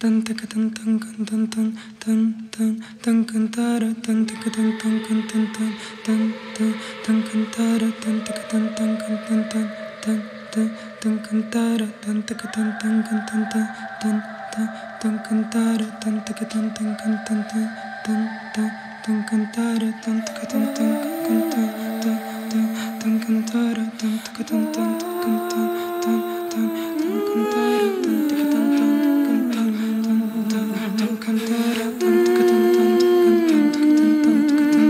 tan taka tan tan kan tan tan tan tan tan cantara tan taka tan tan kan tan tan tan tan tan cantara tan taka tan tan kan tan tan tan tan tan cantara tan taka tan tan kan tan tan tan tan tan cantara tan taka tan tan kan tan tan tan tan tan cantara tan taka tan tan kan tan tan tan tan cantara tan taka tan tan kan tan tan tan tan cantara tan taka tan tan kan tan tan cantara tan taka tan tan kan tan taka tan tan kan tan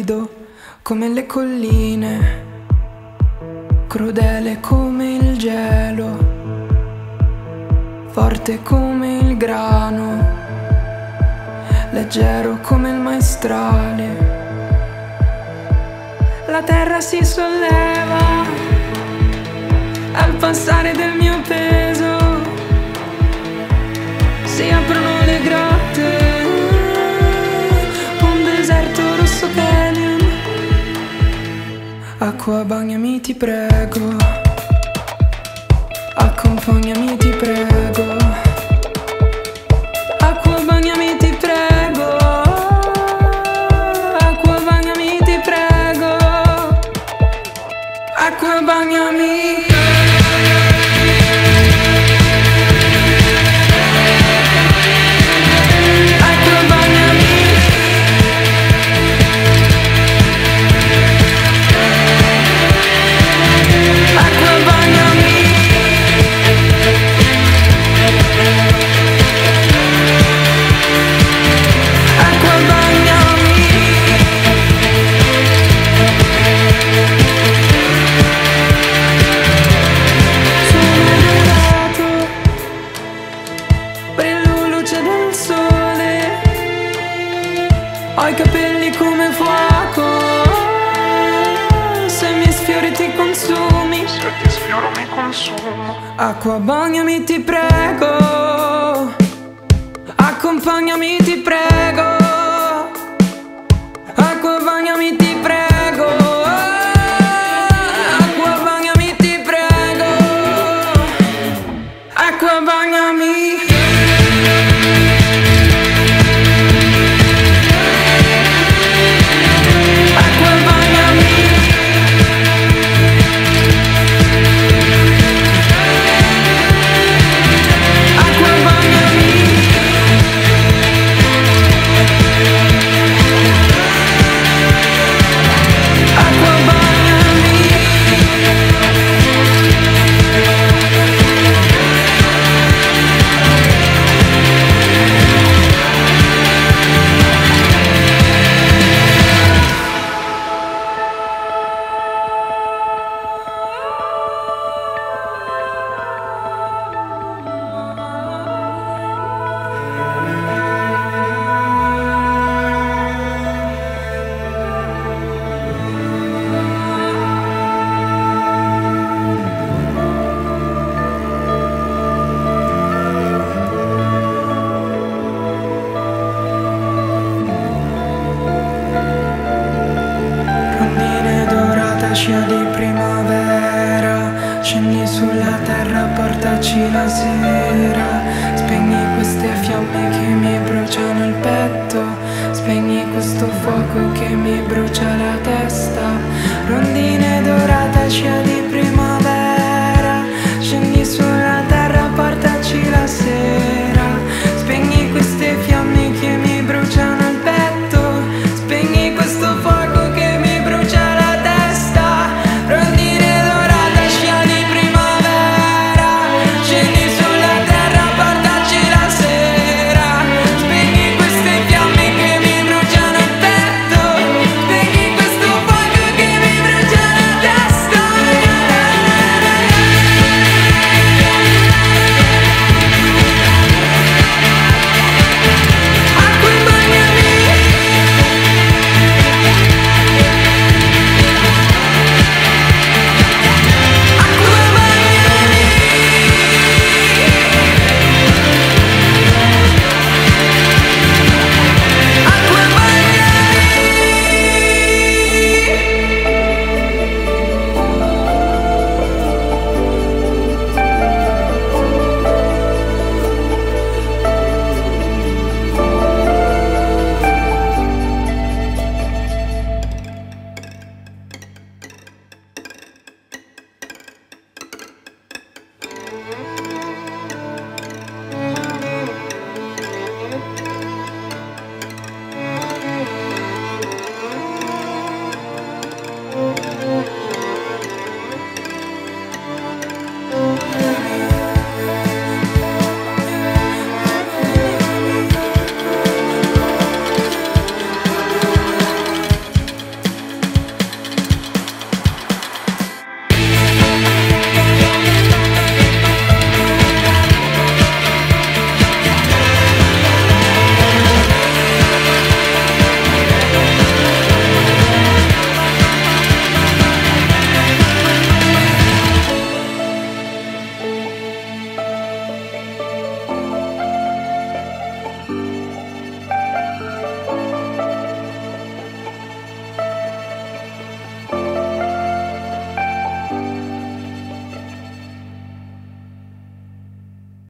arido come le colline, crudele come il gelo, forte come il grano, leggero come il maestrale. La terra si solleva al passare del mio peso, si aprono le grotte, un deserto rosso canyon. Acqua, bagnami ti prego, accompagnami ti prego. Acqua, bagnami ti prego, acqua, bagnami ti prego. Acqua, bagnami. Ho i capelli come fuoco, se mi sfiori ti consumi. Se ti sfioro mi consumo. Acqua, bagnami ti prego, accompagnami ti prego. Acqua, bagnami ti prego, acqua, bagnami ti prego. Acqua, bagnami. Scia di primavera, scendi sulla terra, portaci la sera. Spegni queste fiamme che mi bruciano il petto, spegni questo fuoco che mi brucia la testa. Rondine dorata, scia di